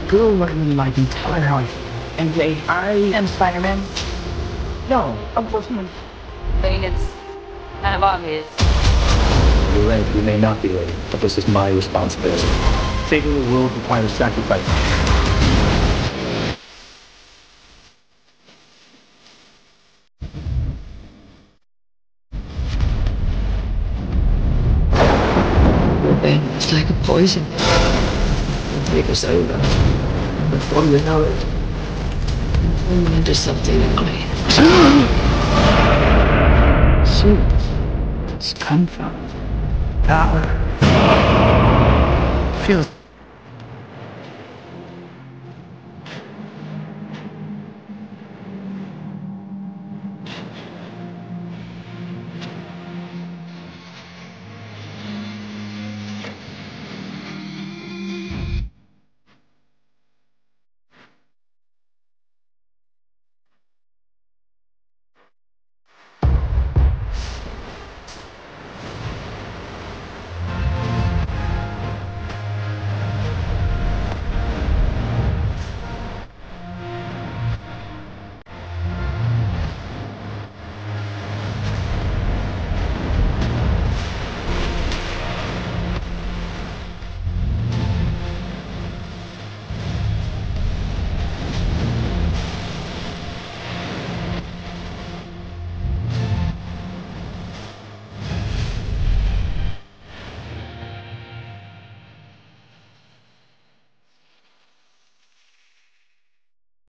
girl in my entire life. And I am Spider-Man. No, of course not. I mean, it's kind of obvious. You're late, you may not be late, but this is my responsibility. Saving the world requires sacrifice. It's like a poison. It'll take us over. Before you know it, we'll move into something ugly. So, it's come from power. Feels